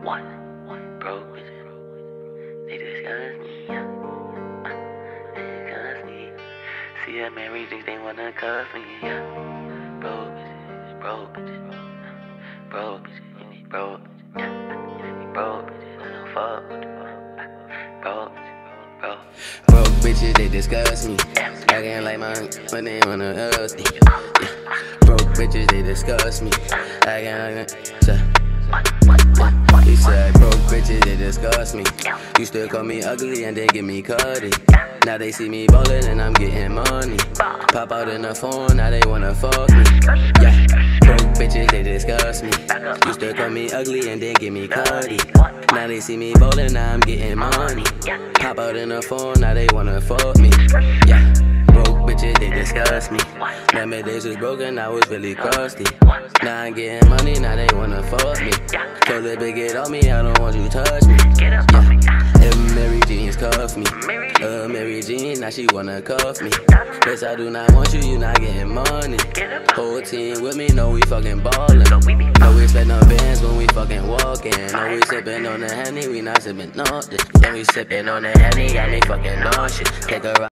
Broke bitches, they disgust me, yeah. They disgust me. See a Mary J, they wanna cuff me, yeah. Broke bitches, broke bitches, broke bitches, you need broke bitches, yeah. Broke bitches, I don't fuck with you. Broke bitches, broke. Broke bitches, they disgust me. I can't like mine when they wanna us me. Yeah. Broke bitches, they disgust me. I can't like mine. He said, broke bitches, they disgust me. Used to call me ugly and then get me cutty. Now they see me ballin' and I'm getting money. Pop out in the phone, now they wanna fuck me. Yeah, broke bitches, they disgust me. Used to call me ugly and then get me cutty. Now they see me ballin', now I'm getting money. Pop out in the phone, now they wanna fuck me. Yeah, broke bitches, they disgust me. Now my days was broken, I was really crusty. Now I'm getting money, now they wanna fuck me. Told the big get on me, I don't want you to touch me. Yeah, and Mary Jeans cuff me. Mary Jean, now she wanna cuff me. Bitch, I do not want you, you not getting money. Whole team with me, know we fucking ballin'. Know we spend on bands when we fucking walkin'. Know we sippin' on the Henny, we not sippin' nothing. Yeah, we sippin' on the Henny, got me fucking nauseous. Take a ride.